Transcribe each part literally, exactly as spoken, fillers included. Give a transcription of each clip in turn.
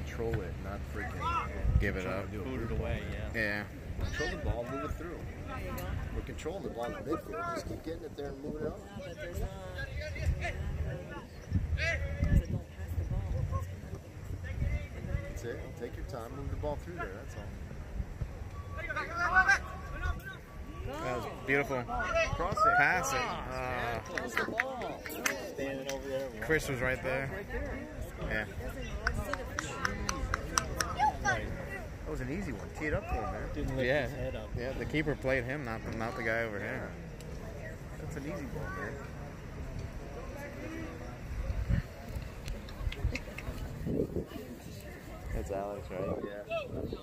control it, not freaking give it up. Boot it away, yeah. Yeah. Control the ball, move it through. We're controlling the ball in the midfield. Just keep getting it there and moving it on. Yeah, but there's not. Because it don't pass the ball. That's it. Take your time, move the ball through there. That's all. That was beautiful. Cross it. Pass it. Yeah, Uh, cross the ball. Standing over there. Chris was right there. Right there. Yeah. That was an easy one. Tee it up for him, man. Didn't lift Yeah. his head up. Yeah, the keeper played him, not the, not the guy over here. That's an easy ball, man. It's Alex, right? Yeah.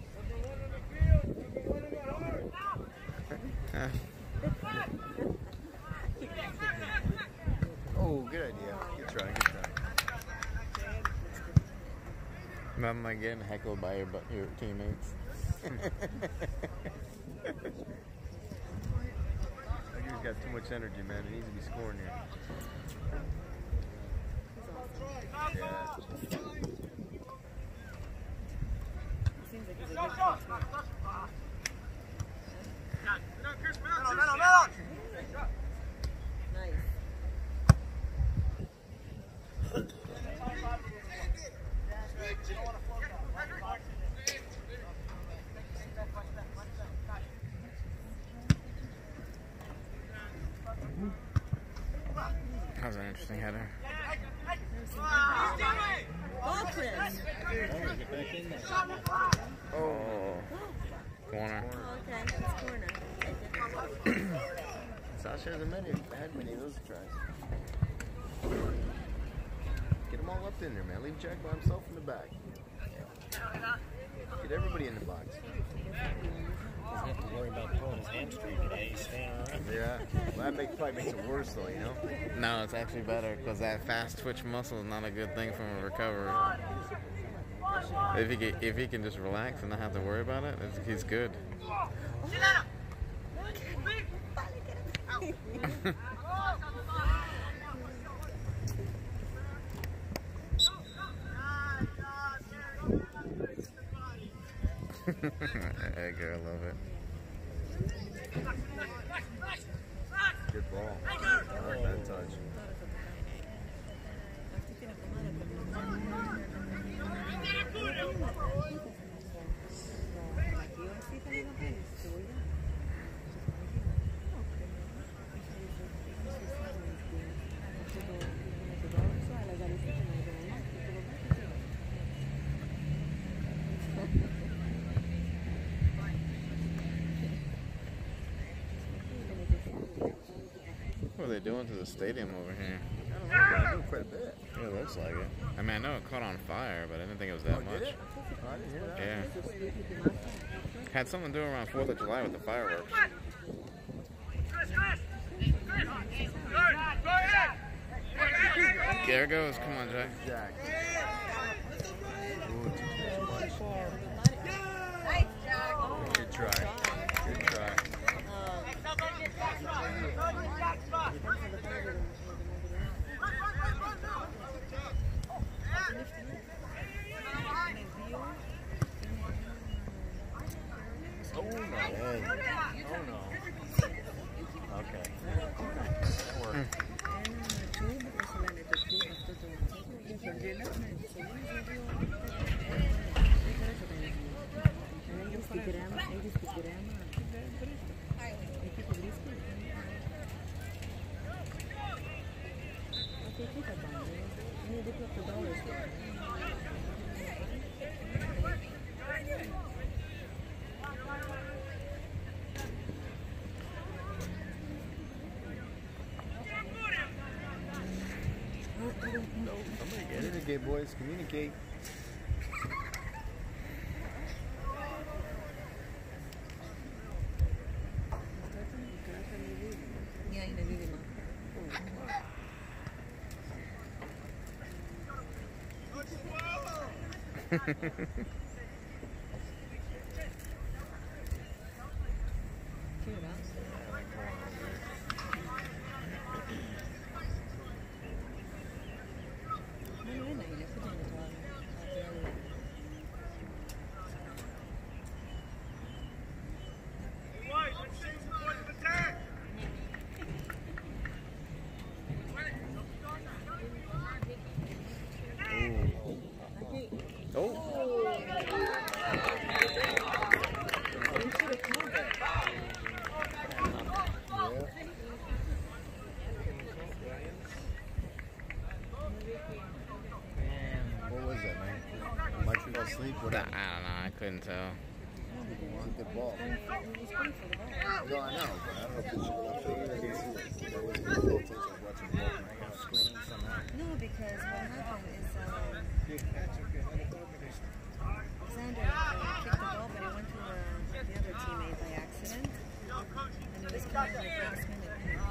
Oh, good idea. Good try, good try. Nothing like getting heckled by your, bu- your teammates. That guy's got too much energy, man. He needs to be scoring here. Yeah. Seems like he's a good coach. Nice. That was an interesting header. Ball, Chris. Get back in there. Oh. Corner. Oh, okay. It's corner. Sasha hasn't many, had many of those tries. Get them all up in there, man. Leave Jack by himself in the back. Get everybody in the box. Doesn't have to worry about pulling his hamstring today. He's staying around. Yeah. Well, that make, probably makes it worse, though, you know? No, it's actually better because that fast twitch muscle is not a good thing from a recovery. If he can, if he can just relax and not have to worry about it, it's, he's good. Edgar, I love it. Good ball. Not a bad touch. What are they doing to the stadium over here? I don't know, but I do quite a bit. Yeah, it looks like it. I mean, I know it caught on fire, but I didn't think it was that Oh, much. did it? Oh, I didn't hear that. Yeah. Had someone do it around fourth of July with the fireworks. There goes. Come on, Jack. Jack. Ooh, good try. Good try. Oh no. Oh no. Okay. That worked. Somebody get it again, boys. Communicate. Oh. You should have called it. What was that, man? Might you fall asleep? What I don't know. I couldn't tell. It was a good ball. No, I know, but I don't know if it's I'm sure you didn't see it. That was full attention watching the ball. I got a screen somehow. No, because what happened is um, Alexander uh, kicked the ball, but it went to uh, the other teammate by accident. And it was kind of like last minute.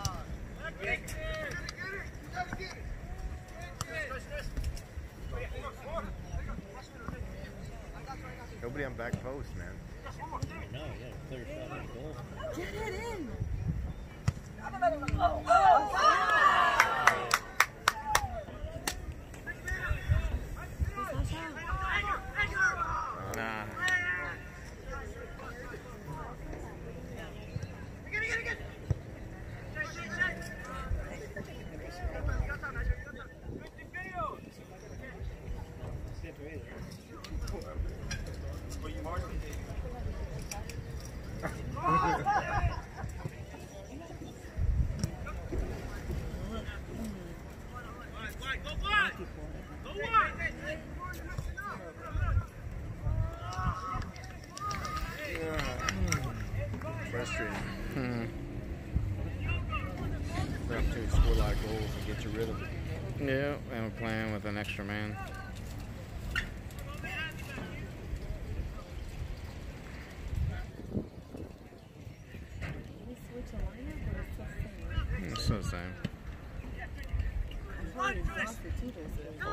Nobody on back post, man. No, yeah, clear shot on the goal. Get it in! Nah. Frustrating. Hmm. We have to score a lot of goals and get you rid of it. Yeah, and we're playing with an extra man. Did we switch a lineup or it's It's still the same. I'm probably exhausted too this week. Switch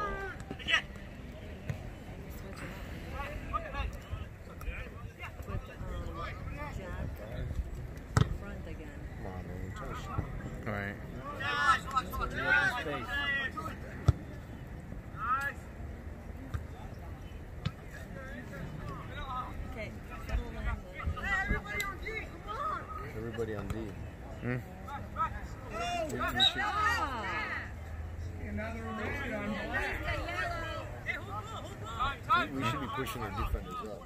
them up. With um, Jack front again. Come on, man. We're trying to shoot. All right. Okay, settle in. Everybody on D. Hmm. We, we, should, Ah! we, we should be pushing our defenders up.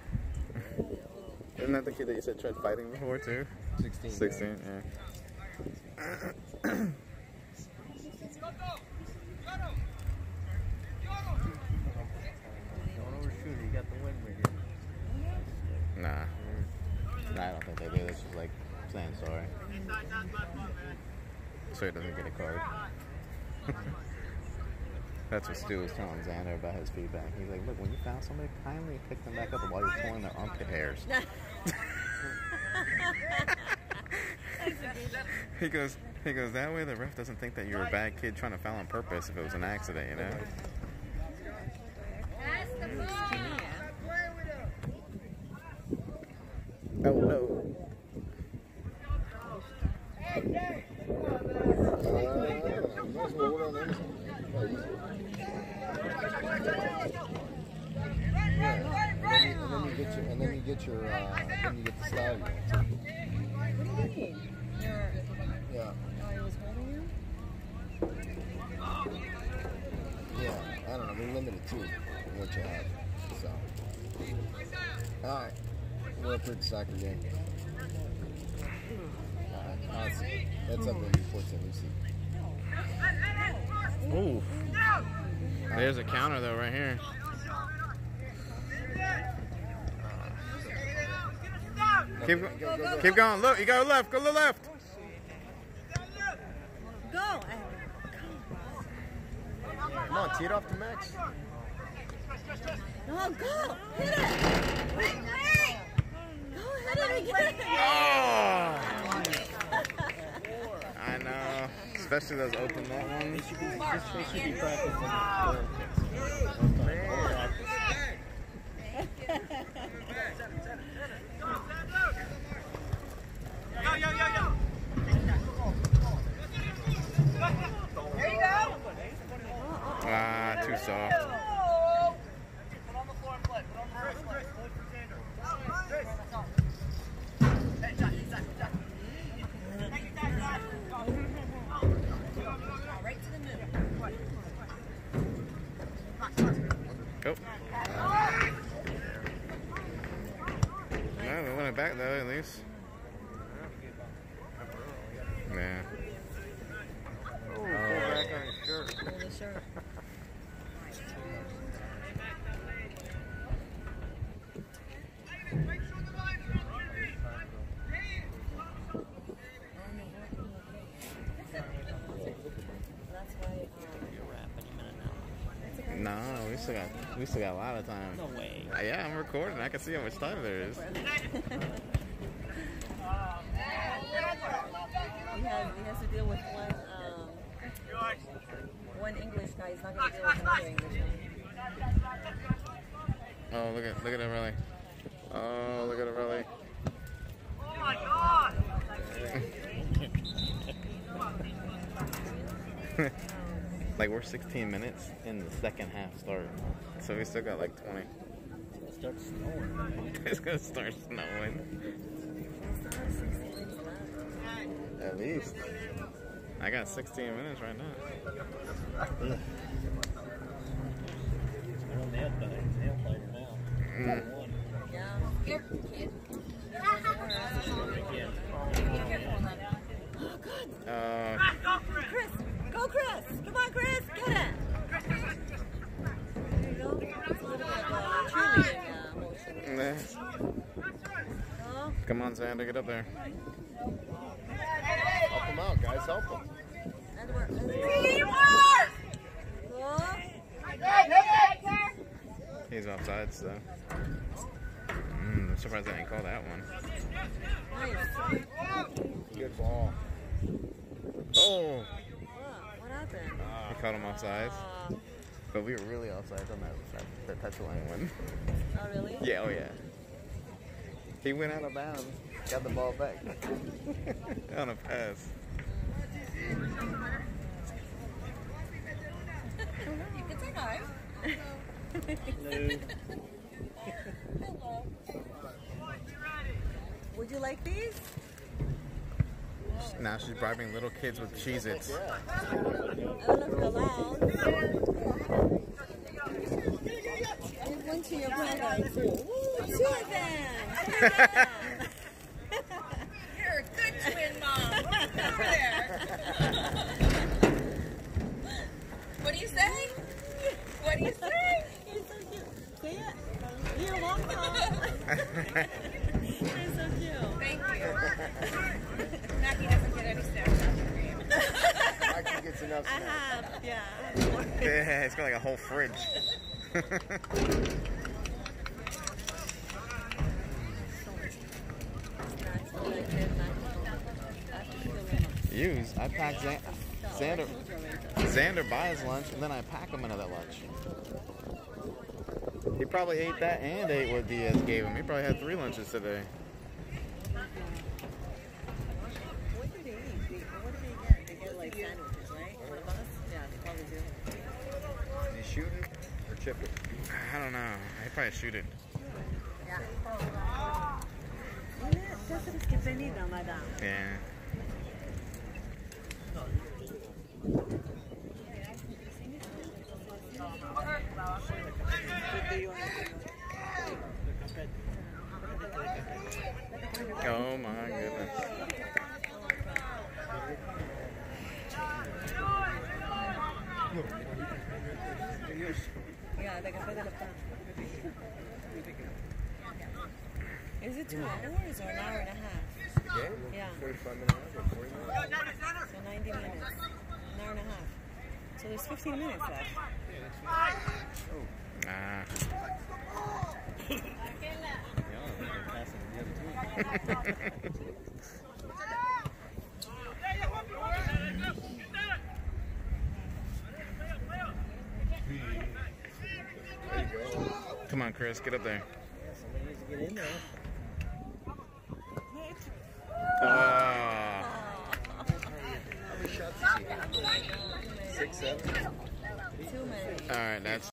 Isn't that the kid that you said tried fighting before too? sixteen. sixteen, yeah. Don't overshoot it. You got the win right here. Nah. Nah, I don't think they do. This is like saying sorry. So he doesn't get a card. That's what Stu was telling Xander about his feedback. He's like, look, when you found somebody, kindly pick them back up while you're pulling their armpit hairs. He goes, he goes, that way the ref doesn't think that you're a bad kid trying to foul on purpose if it was an accident, you know? Oh, no. And then you get your, and then you get your, uh, then you get the style you want. What do you mean? You're, Yeah. oh, he was holding you? Yeah, I don't know. We're limited too in what you have. So, all right, we're up here at the soccer game. All right, awesome. That's up in fourteen. We see. Ooh. There's a counter though right here. Keep, Go, go, go. keep going. Look, you go left. Go to the left. Go! I, Come on, tee it off to Max. no, go! Hit it! Go hit it again! Oh! I know. Especially those open net ones. They should be practicing. Ah, too soft. Oh. back though, at least. Yeah. Oh, pull back on his shirt. Pull the shirt. No, we still got we still got a lot of time. No way. Uh, yeah, I'm recording. I can see how much time there is. He has, he has to deal with one um, one English guy. He's not going to deal with another English guy. Oh, look at look at it, really. Oh, look at it, really. Oh my God! Like we're sixteen minutes in the second half start, so we still got like twenty. It starts snowing. It's gonna start snowing. At least. I got sixteen minutes right now. They're on nail biter, nail biter now. Mm. One. Yeah. Here, kid. Oh, good. Uh, Chris, go, Chris. Come on, Chris. Get it. There you go. It's a little bit of a cheerleading uh, motion. nah. Oh, Come on, Xander, get up there. Help him out, guys. Help him. Edward. Teamwork! Oh. He's offside, so. Mm, I'm surprised I didn't call that one. Nice. Good ball. Oh! What? What happened? He caught him offside. Uh, But we were really offside on that, that, that touch line one. oh, really? Yeah, oh yeah. He went out of bounds, got the ball back on a pass. You can say hi. Hello. Would you like these? Now she's bribing little kids with Cheez-Its. I don't know if you're allowed. Give one to your brother. Ooh, two of them. Two of them. You're a good twin mom. Over there. What do you say? What do you say? You're so cute. See it? You're welcome. You're so cute. Thank you. Mackie doesn't get any snaps after the game. Mackie gets enough I snacks. have, yeah. Yeah, it's got like a whole fridge. Use. I pack Xan Xander. Xander buys lunch, and then I pack him another lunch. He probably ate that and ate what Diaz gave him. He probably had three lunches today. What did they eat? They- What did they get? They get like sandwiches, right? On the bus? Yeah, they probably do. Did he shoot it or chip it? I don't know. I probably shoot it. Yeah. Questo è schifenito, madame. Yeah. Oh my goodness. Yeah, the café de la pan. Is it two hours or an hour and a half? The game? Yeah. forty-five minutes or forty minutes? So ninety minutes. An hour and a half. So there's fifteen minutes left. Ah. There you go. Come on, Chris, get up there. Somebody needs to get in there. Ah. How many shots did he have? Six, seven? Too many. All right, that's